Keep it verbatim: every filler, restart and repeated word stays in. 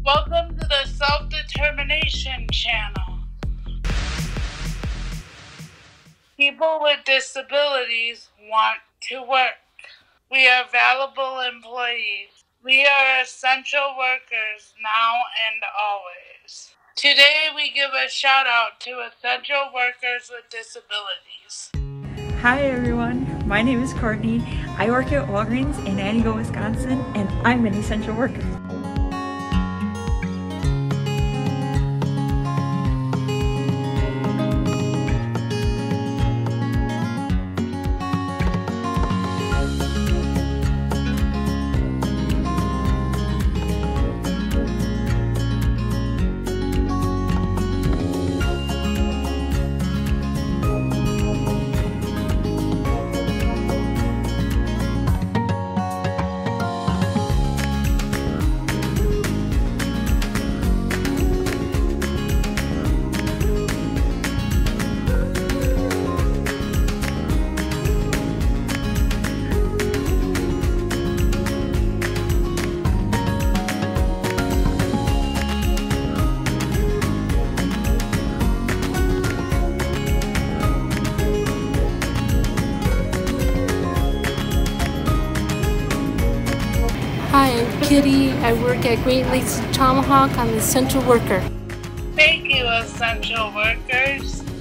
Welcome to the Self-Determination channel. People with disabilities want to work. We are valuable employees. We are essential workers now and always. Today we give a shout out to essential workers with disabilities. Hi everyone, my name is Courtney. I work at Walgreens in Antigo, Wisconsin, and I'm an essential worker. Hi, I'm Kitty. I work at Great Lakes Tomahawk. I'm an essential worker. Thank you, essential workers.